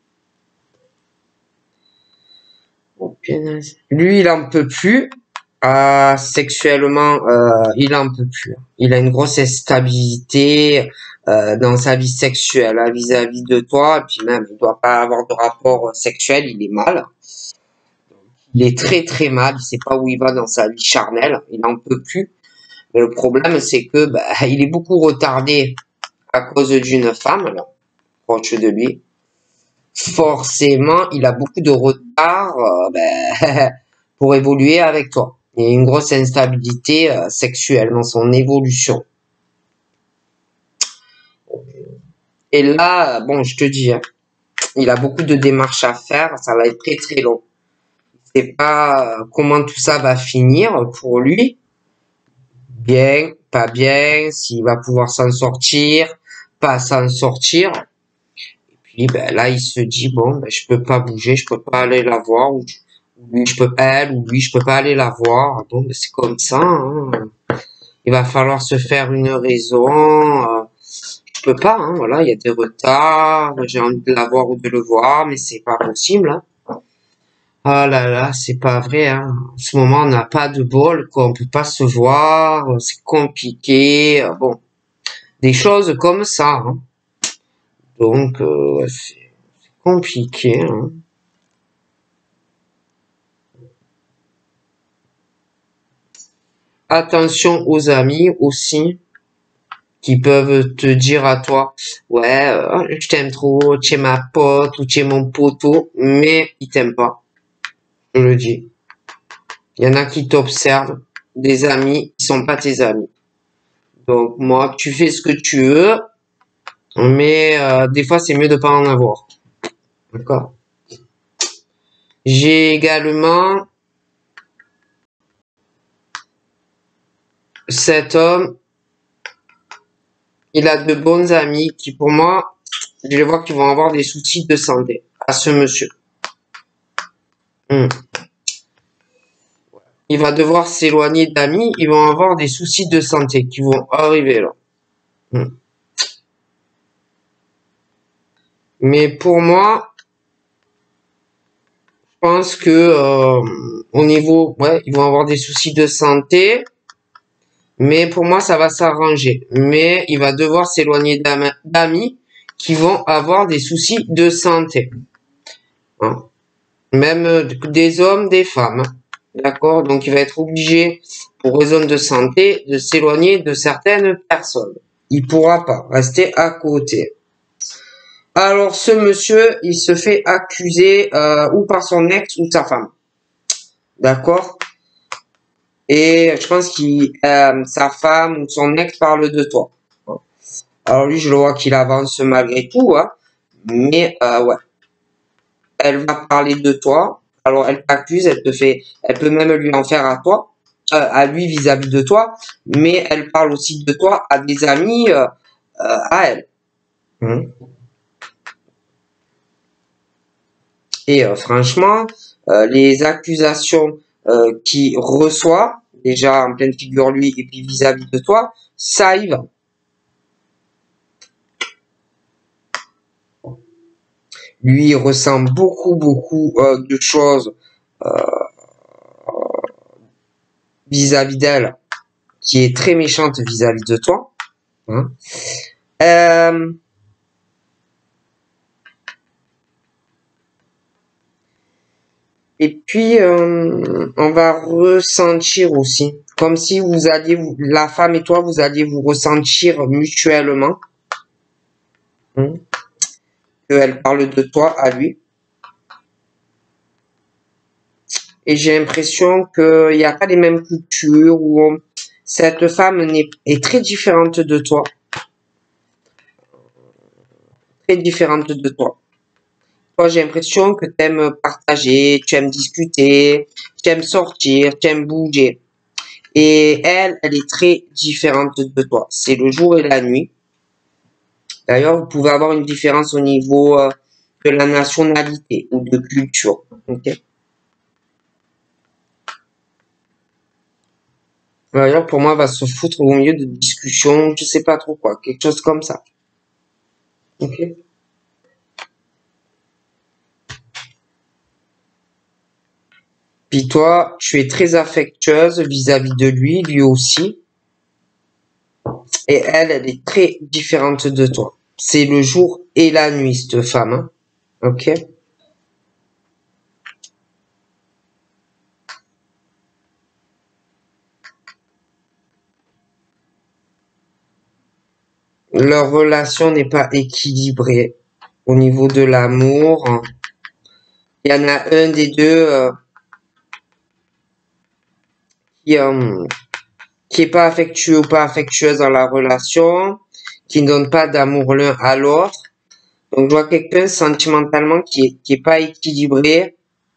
Speaker 1: Oh, lui, il en peut plus. Euh, sexuellement, euh, il en peut plus. Il a une grosse instabilité euh, dans sa vie sexuelle hein, vis-à-vis de toi. Et puis même, il doit pas avoir de rapport sexuel. Il est mal. Il est très très mal. Il sait pas où il va dans sa vie charnelle. Il en peut plus. Mais le problème, c'est que bah, il est beaucoup retardé à cause d'une femme là, proche de lui. Forcément, il a beaucoup de retard euh, ben, pour évoluer avec toi. Il y a une grosse instabilité euh, sexuelle dans son évolution. Et là, bon, je te dis, hein, il a beaucoup de démarches à faire, ça va être très très long. Je sais pas comment tout ça va finir pour lui. Bien, pas bien, s'il va pouvoir s'en sortir, pas s'en sortir. Et puis ben, là, il se dit, bon, ben, je peux pas bouger, je peux pas aller la voir, ou lui, je peux pas, elle, ou lui, je peux pas aller la voir. Bon, ben, c'est comme ça, hein. Il va falloir se faire une raison. Euh, je peux pas, hein, voilà, il y a des retards, j'ai envie de la voir ou de le voir, mais c'est pas possible. Hein. Ah là là, c'est pas vrai. Hein. En ce moment, on n'a pas de bol, quoi. On peut pas se voir, c'est compliqué. Bon, des choses comme ça. Hein. Donc, euh, c'est compliqué. Hein. Attention aux amis aussi. Qui peuvent te dire à toi, ouais, euh, je t'aime trop, tu es ma pote ou tu es mon poteau, mais ils t'aiment pas. Je le dis. Il y en a qui t'observent, des amis qui sont pas tes amis. Donc moi, tu fais ce que tu veux, mais euh, des fois c'est mieux de pas en avoir. D'accord. J'ai également cet homme. Il a de bons amis qui, pour moi, je les vois qui vont avoir des soucis de santé à ce monsieur. Hmm. Il va devoir s'éloigner d'amis, ils vont avoir des soucis de santé qui vont arriver là. Hmm. Mais pour moi, je pense que euh, au niveau, ouais, ils vont avoir des soucis de santé. Mais pour moi, ça va s'arranger. Mais il va devoir s'éloigner d'amis qui vont avoir des soucis de santé. Hein. Même des hommes, des femmes. D'accord? Donc il va être obligé, pour raison de santé, de s'éloigner de certaines personnes. Il pourra pas rester à côté. Alors ce monsieur, il se fait accuser euh, ou par son ex ou sa femme. D'accord? Et je pense qu'il euh, sa femme ou son ex parle de toi. Alors lui, je le vois qu'il avance malgré tout, hein. Mais euh, ouais. Elle va parler de toi. Alors elle t'accuse, elle te fait, elle peut même lui en faire à toi. euh, à lui vis-à-vis de toi, mais elle parle aussi de toi à des amis euh, euh, à elle. Mmh. Et euh, franchement, euh, les accusations euh, qu'il reçoit, déjà en pleine figure lui, et puis vis-à-vis de toi, ça y va. Lui, il ressent beaucoup, beaucoup euh, de choses euh, vis-à-vis d'elle, qui est très méchante vis-à-vis de toi. Hein. Euh, et puis, euh, on va ressentir aussi, comme si vous alliez, vous, la femme et toi, vous alliez vous ressentir mutuellement. Hein, qu'elle parle de toi à lui. Et j'ai l'impression qu'il n'y a pas les mêmes cultures, ou on, cette femme est, est très différente de toi. Très différente de toi. Toi, j'ai l'impression que tu aimes partager, tu aimes discuter, tu aimes sortir, tu aimes bouger. Et elle, elle est très différente de toi. C'est le jour et la nuit. D'ailleurs, vous pouvez avoir une différence au niveau euh, de la nationalité ou de culture. Okay. D'ailleurs, pour moi, va se foutre au milieu de discussions, je sais pas trop quoi, quelque chose comme ça. Ok. Puis toi, tu es très affectueuse vis-à-vis de lui, lui aussi. Et elle, elle est très différente de toi. C'est le jour et la nuit, cette femme. Hein. Ok. Leur relation n'est pas équilibrée au niveau de l'amour. Il y en a un des deux euh, qui, euh, qui est pas affectueux ou pas affectueuse dans la relation, qui ne donne pas d'amour l'un à l'autre. Donc, je vois quelqu'un sentimentalement qui est, qui est pas équilibré.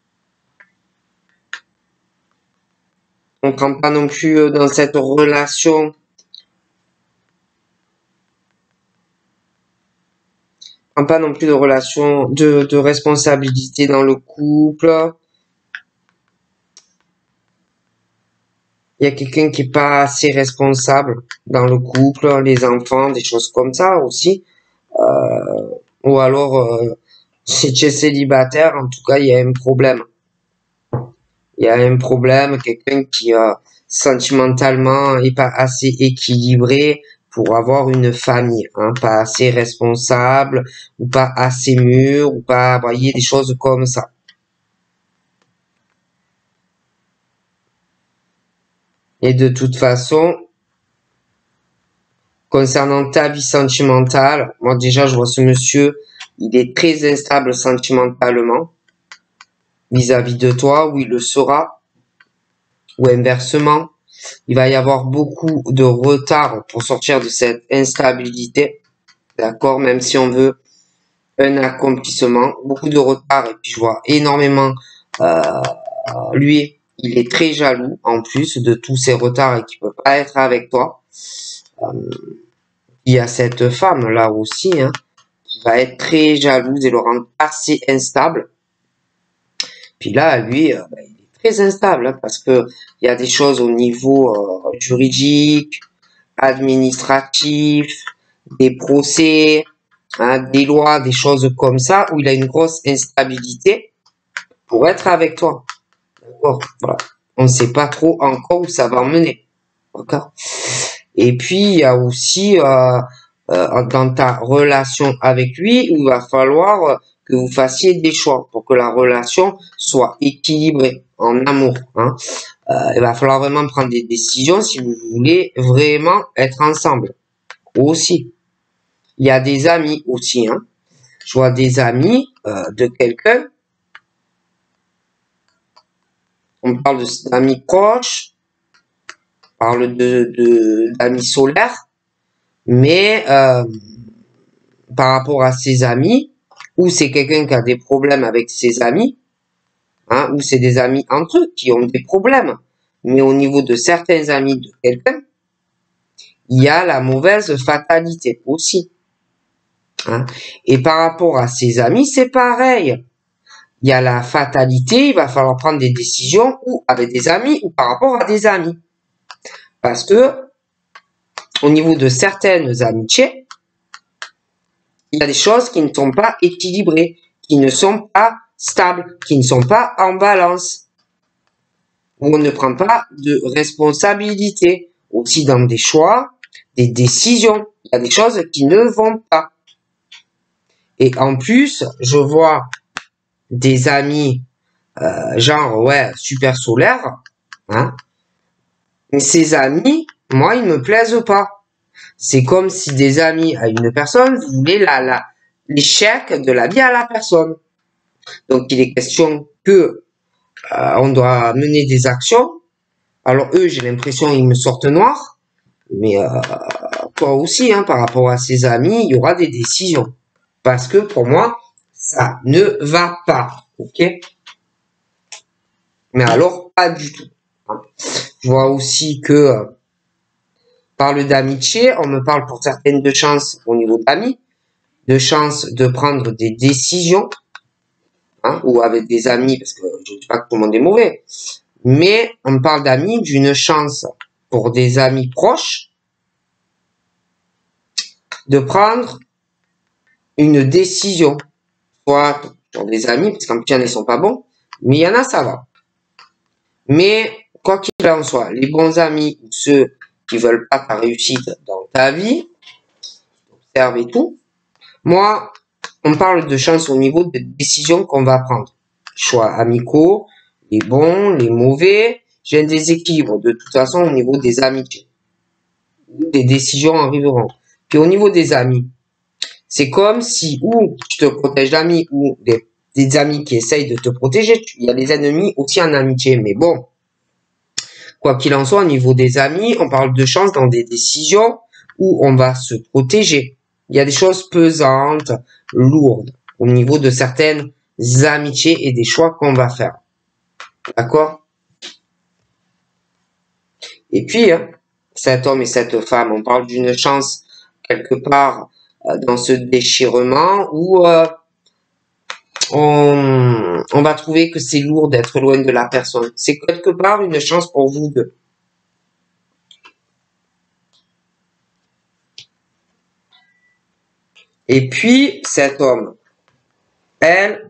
Speaker 1: On prend pas non plus euh, dans cette relation. On prend pas non plus de relation, de, de responsabilité dans le couple. Il y a quelqu'un qui est pas assez responsable dans le couple, les enfants, des choses comme ça aussi. Euh, ou alors, euh, si tu es célibataire, en tout cas, il y a un problème. Il y a un problème, quelqu'un qui euh, sentimentalement est pas assez équilibré pour avoir une famille, hein, pas assez responsable, ou pas assez mûr, ou pas, voyez, des choses comme ça. Et de toute façon, concernant ta vie sentimentale, moi déjà je vois ce monsieur, il est très instable sentimentalement vis-à-vis de toi, ou il le sera, ou inversement. Il va y avoir beaucoup de retard pour sortir de cette instabilité, d'accord, même si on veut un accomplissement, beaucoup de retard, et puis je vois énormément, euh, lui, il est très jaloux en plus de tous ces retards et qu'il peut pas être avec toi. Euh, il y a cette femme là aussi, hein, qui va être très jalouse et le rendre assez instable. Puis là, lui, euh, il est très instable hein, parce que il y a des choses au niveau euh, juridique, administratif, des procès, hein, des lois, des choses comme ça, où il a une grosse instabilité pour être avec toi. D'accord, voilà. On ne sait pas trop encore où ça va emmener. D'accord. Et puis, il y a aussi euh, euh, dans ta relation avec lui, il va falloir que vous fassiez des choix pour que la relation soit équilibrée en amour. Hein. Euh, il va falloir vraiment prendre des décisions si vous voulez vraiment être ensemble. Aussi, il y a des amis aussi. Hein. Je vois des amis euh, de quelqu'un. On parle d'amis proches, on parle de, de d'amis solaires, mais euh, par rapport à ses amis, ou c'est quelqu'un qui a des problèmes avec ses amis, hein, ou c'est des amis entre eux qui ont des problèmes. mais au niveau de certains amis de quelqu'un, il y a la mauvaise fatalité aussi. Hein. Et par rapport à ses amis, c'est pareil. Il y a la fatalité, il va falloir prendre des décisions ou avec des amis ou par rapport à des amis. Parce que, au niveau de certaines amitiés, il y a des choses qui ne sont pas équilibrées, qui ne sont pas stables, qui ne sont pas en balance. Où on ne prend pas de responsabilité. Aussi dans des choix, des décisions. Il y a des choses qui ne vont pas. Et en plus, je vois des amis, euh, genre, ouais, super solaires, hein. Mais ces amis, moi, ils me plaisent pas. C'est comme si des amis à une personne voulaient la, la, l'échec de la vie à la personne. Donc, il est question que euh, on doit mener des actions. Alors, eux, j'ai l'impression ils me sortent noir. Mais euh, toi aussi, hein, par rapport à ses amis, il y aura des décisions. Parce que pour moi, ça ne va pas. Ok? Mais alors, pas du tout. Hein. Je vois aussi que, euh, parle d'amitié, on me parle pour certaines de chance au niveau d'amis, de chance de prendre des décisions, hein, ou avec des amis, parce que je ne dis pas que tout le monde est mauvais, mais on me parle d'amis, d'une chance pour des amis proches, de prendre une décision, soit pour des amis, parce qu'en plus, ils ne sont pas bons, mais il y en a, ça va. Mais, quoi qu'il en soit, les bons amis, ou ceux qui veulent pas ta réussite dans ta vie, observe et tout, moi, on parle de chance au niveau des décisions qu'on va prendre. Choix amicaux, les bons, les mauvais, j'ai un déséquilibre de toute façon au niveau des amitiés. Des décisions arriveront. Puis au niveau des amis, c'est comme si ou tu te protèges d'amis ou des, des amis qui essayent de te protéger. Il y a des ennemis aussi en amitié. Mais bon, quoi qu'il en soit, au niveau des amis, on parle de chance dans des décisions où on va se protéger. Il y a des choses pesantes, lourdes, au niveau de certaines amitiés et des choix qu'on va faire. D'accord? Et puis, hein, cet homme et cette femme, on parle d'une chance quelque part euh, dans ce déchirement où euh, on, on va trouver que c'est lourd d'être loin de la personne. C'est quelque part une chance pour vous deux. Et puis, cet homme, elle,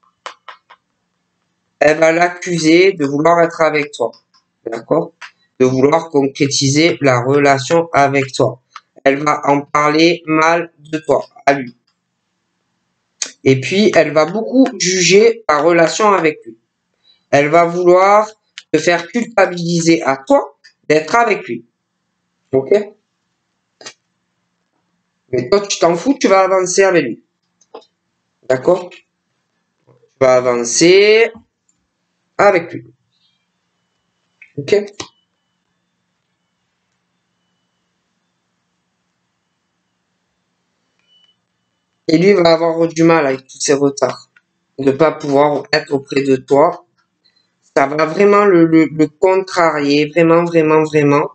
Speaker 1: elle va l'accuser de vouloir être avec toi. D'accord? De vouloir concrétiser la relation avec toi. Elle va en parler mal de toi, à lui. Et puis, elle va beaucoup juger ta relation avec lui. Elle va vouloir te faire culpabiliser à toi d'être avec lui. Ok? Mais toi, tu t'en fous, tu vas avancer avec lui. D'accord? Tu vas avancer avec lui. Ok? Et lui va avoir du mal avec tous ces retards. De ne pas pouvoir être auprès de toi. Ça va vraiment le, le, le contrarier. Vraiment, vraiment, vraiment.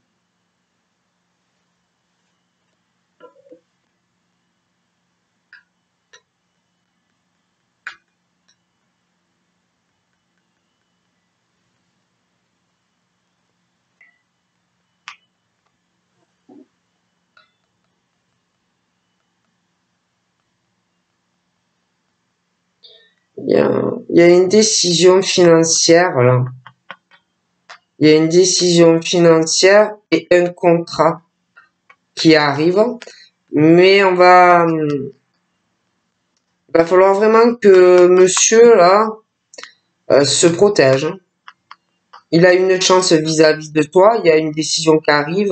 Speaker 1: Il y a, il y a une décision financière, là. Il y a une décision financière et un contrat qui arrive. Mais on va, il va falloir vraiment que monsieur, là, euh, se protège. Il a une chance vis-à-vis de toi. Il y a une décision qui arrive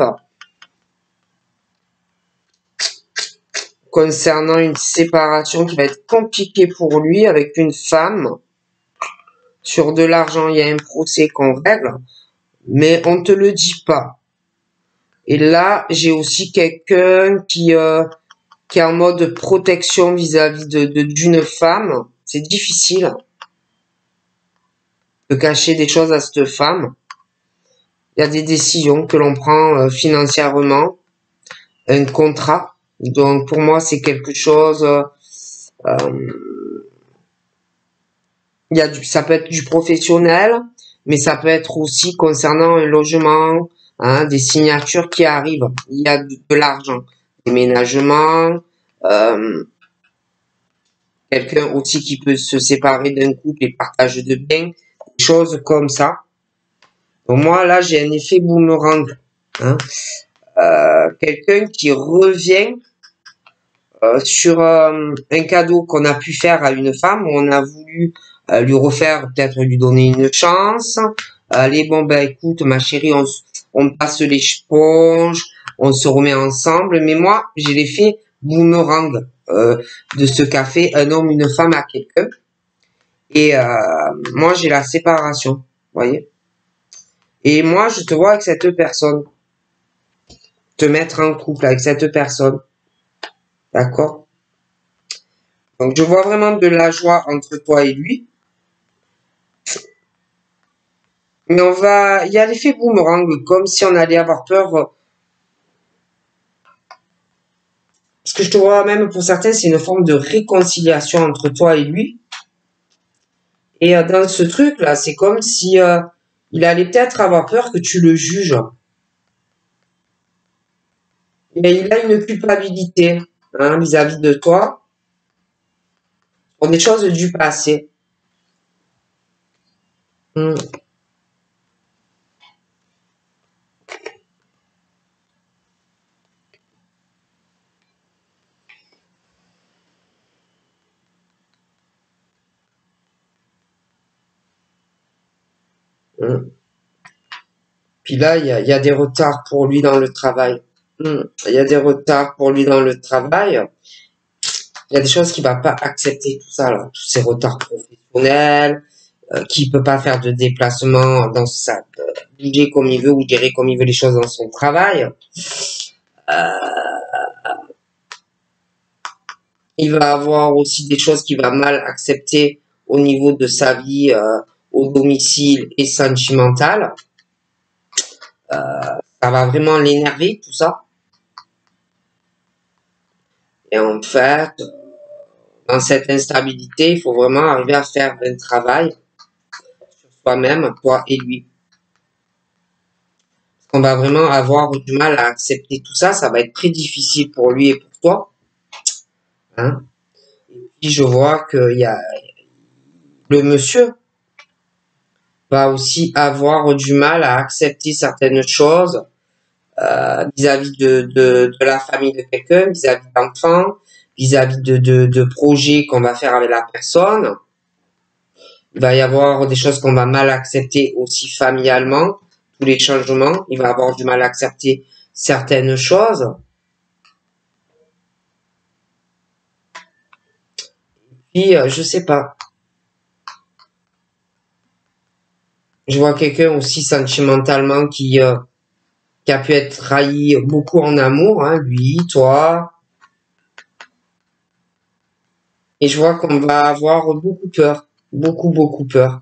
Speaker 1: concernant une séparation qui va être compliquée pour lui avec une femme. Sur de l'argent, il y a un procès qu'on règle, mais on te le dit pas. Et là, j'ai aussi quelqu'un qui, euh, qui est en mode protection vis-à-vis de, de, d'une femme. C'est difficile de cacher des choses à cette femme. Il y a des décisions que l'on prend euh, financièrement, un contrat. Donc pour moi, c'est quelque chose. Euh, euh, il y a du, ça peut être du professionnel, mais ça peut être aussi concernant un logement, hein, des signatures qui arrivent. Il y a de, de l'argent, déménagement. Euh, Quelqu'un aussi qui peut se séparer d'un couple et partage de biens, des choses comme ça. Donc moi, là, j'ai un effet boomerang. Hein. Euh, quelqu'un qui revient euh, sur euh, un cadeau qu'on a pu faire à une femme, on a voulu euh, lui refaire, peut-être lui donner une chance. Allez, bon, ben écoute, ma chérie, on, on passe l'éponge, on se remet ensemble. Mais moi, j'ai l'effet boomerang euh, de ce qu'a fait un homme, une femme à quelqu'un. Et euh, moi, j'ai la séparation, vous voyez. Et moi, je te vois avec cette personne. Te mettre en couple avec cette personne. D'accord? Donc, je vois vraiment de la joie entre toi et lui. Mais on va... Il y a l'effet boomerang, comme si on allait avoir peur. Parce que je te vois même, pour certains, c'est une forme de réconciliation entre toi et lui. Et euh, dans ce truc-là, c'est comme si euh, il allait peut-être avoir peur que tu le juges. Mais il a une culpabilité hein, vis-à-vis de toi pour des choses du passé. Hmm. Hmm. Puis là, il y a, y a des retards pour lui dans le travail. Hmm. Il y a des retards pour lui dans le travail. Il y a des choses qu'il va pas accepter, tout ça, là. Tous ces retards professionnels, euh, qu'il peut pas faire de déplacement dans sa, euh, bouger comme il veut ou gérer comme il veut les choses dans son travail. Euh, il va avoir aussi des choses qu'il va mal accepter au niveau de sa vie euh, au domicile et sentimentale. Euh, ça va vraiment l'énerver, tout ça. Et en fait, dans cette instabilité, il faut vraiment arriver à faire un travail sur soi-même, toi et lui. On va vraiment avoir du mal à accepter tout ça, ça va être très difficile pour lui et pour toi. Hein. Et puis je vois qu'il y a le monsieur va aussi avoir du mal à accepter certaines choses euh, vis-à-vis de, de, de la famille de quelqu'un, vis-à-vis d'enfants, vis-à-vis de, de, de projets qu'on va faire avec la personne. Il va y avoir des choses qu'on va mal accepter aussi familialement, tous les changements. Il va avoir du mal à accepter certaines choses. Puis, euh, je sais pas. Je vois quelqu'un aussi sentimentalement qui, euh, qui a pu être trahi beaucoup en amour, hein, lui, toi. Et je vois qu'on va avoir beaucoup peur. Beaucoup, beaucoup peur.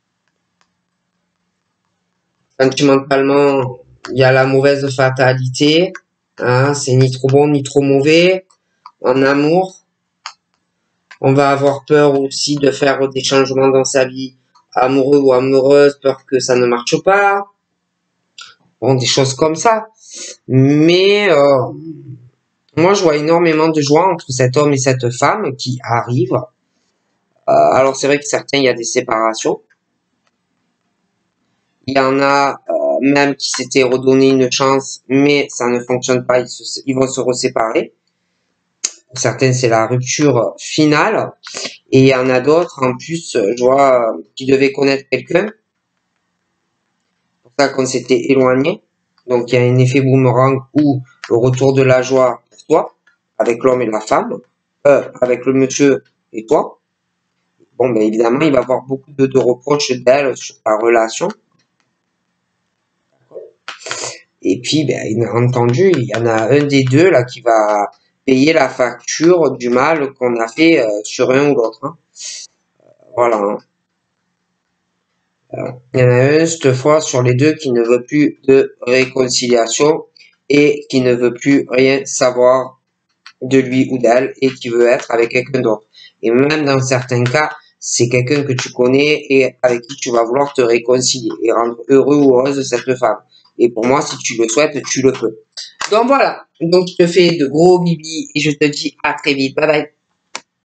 Speaker 1: Sentimentalement, il y a la mauvaise fatalité. Hein, c'est ni trop bon, ni trop mauvais. En amour, on va avoir peur aussi de faire des changements dans sa vie amoureux ou amoureuse, peur que ça ne marche pas. Bon, des choses comme ça. Mais euh, moi, je vois énormément de joie entre cet homme et cette femme qui arrivent. Euh, alors, c'est vrai que certains, il y a des séparations. Il y en a euh, même qui s'étaient redonné une chance, mais ça ne fonctionne pas, ils, se, ils vont se reséparer. Pour certains, c'est la rupture finale. Et il y en a d'autres, en plus, je vois, qui devaient connaître quelqu'un. C'est pour ça qu'on s'était éloigné. Donc, il y a un effet boomerang où le retour de la joie pour toi, avec l'homme et la femme, euh, avec le monsieur et toi. Bon, ben évidemment, il va avoir beaucoup de, de reproches d'elle sur ta relation. Et puis, ben, entendu, il y en a un des deux là qui va payer la facture du mal qu'on a fait euh, sur un ou l'autre. Hein. Voilà. Alors, il y en a un, cette fois, sur les deux, qui ne veut plus de réconciliation et qui ne veut plus rien savoir de lui ou d'elle et qui veut être avec quelqu'un d'autre. Et même dans certains cas, c'est quelqu'un que tu connais et avec qui tu vas vouloir te réconcilier et rendre heureux ou heureuse cette femme. Et pour moi, si tu le souhaites, tu le peux. Donc voilà. Donc je te fais de gros bibis et je te dis à très vite. Bye bye.